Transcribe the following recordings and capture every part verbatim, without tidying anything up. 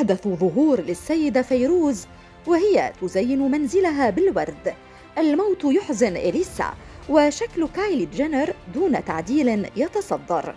يحدث ظهور للسيدة فيروز وهي تزين منزلها بالورد. الموت يحزن إليسا، وشكل كايلي جينر دون تعديل يتصدر.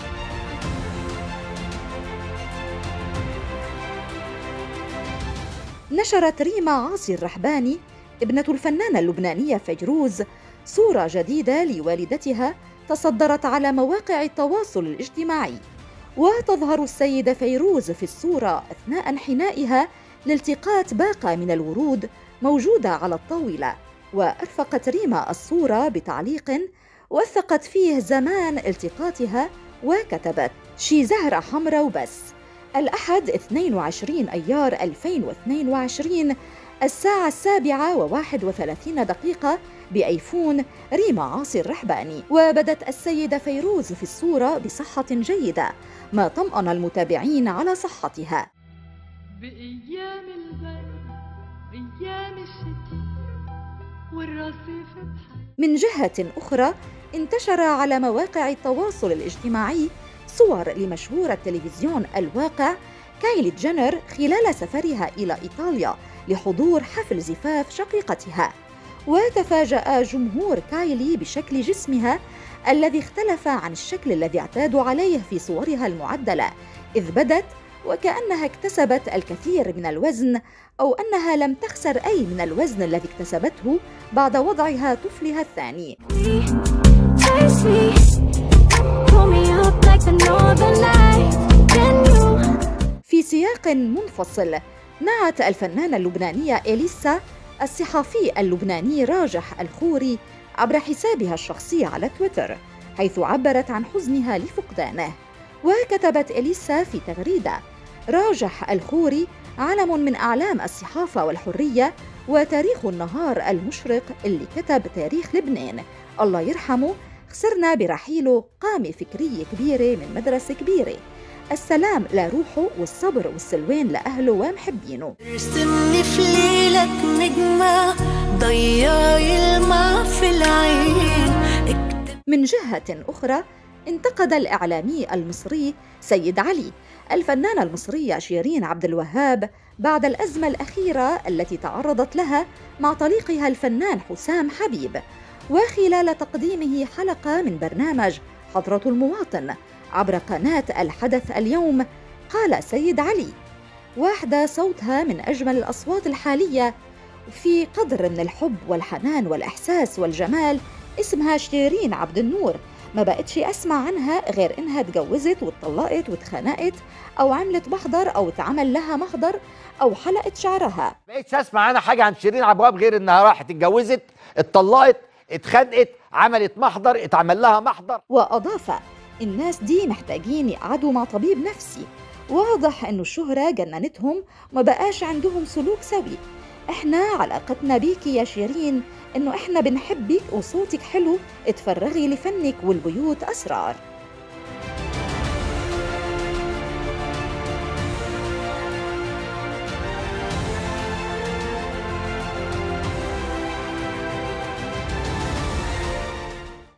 نشرت ريما عاصي الرحباني ابنة الفنانة اللبنانية فيروز صورة جديدة لوالدتها تصدرت على مواقع التواصل الاجتماعي، وتظهر السيدة فيروز في الصورة أثناء انحنائها لالتقاط باقة من الورود موجودة على الطاولة. وأرفقت ريما الصورة بتعليق وثقت فيه زمان التقاطها وكتبت: شي زهرة حمراء وبس. الأحد اثنين وعشرين أيار ألفين واثنين وعشرين الساعة السابعة وواحد وثلاثين دقيقة بأيفون ريما عاصي الرحباني. وبدت السيدة فيروز في الصورة بصحة جيدة، ما طمأن المتابعين على صحتها. بأيام البرد أيام الشتاء والرصيف بحر. من جهة أخرى انتشر على مواقع التواصل الاجتماعي صور لمشهورة تلفزيون الواقع كايلي جينر خلال سفرها إلى إيطاليا لحضور حفل زفاف شقيقتها. وتفاجأ جمهور كايلي بشكل جسمها الذي اختلف عن الشكل الذي اعتادوا عليه في صورها المعدلة، إذ بدت وكأنها اكتسبت الكثير من الوزن، أو أنها لم تخسر أي من الوزن الذي اكتسبته بعد وضعها طفلها الثاني. في سياق منفصل، نعت الفنانة اللبنانية إليسا الصحفي اللبناني راجح الخوري عبر حسابها الشخصي على تويتر، حيث عبرت عن حزنها لفقدانه. وكتبت إليسا في تغريدة: راجح الخوري علم من أعلام الصحافة والحرية وتاريخ النهار المشرق اللي كتب تاريخ لبنان، الله يرحمه، خسرنا برحيله قامة فكرية كبيرة من مدرسة كبيرة. السلام لروحه والصبر والسلوان لأهله ومحبينه. رسمني في ليلك نجمة ضياي الماء في العين. من جهة أخرى انتقد الإعلامي المصري سيد علي الفنانة المصرية شيرين عبد الوهاب بعد الأزمة الأخيرة التي تعرضت لها مع طليقها الفنان حسام حبيب. وخلال تقديمه حلقة من برنامج حضرة المواطن عبر قناة الحدث اليوم، قال سيد علي: واحدة صوتها من أجمل الأصوات الحالية في قدر من الحب والحنان والإحساس والجمال، اسمها شيرين عبد النور. ما بقتش أسمع عنها غير إنها تجوزت واتطلقت واتخانقت أو عملت محضر أو اتعمل لها محضر أو حلقت شعرها. ما بقتش أسمع عنها حاجة عن شيرين عبد الوهاب غير إنها راحت اتجوزت، اتطلقت، اتخانقت، عملت محضر، اتعمل لها محضر. وأضاف: الناس دي محتاجين يقعدوا مع طبيب نفسي. واضح إنه الشهرة جننتهم وما بقاش عندهم سلوك سوي. إحنا علاقتنا بيكي يا شيرين إنه إحنا بنحبك وصوتك حلو، اتفرغي لفنك والبيوت أسرار.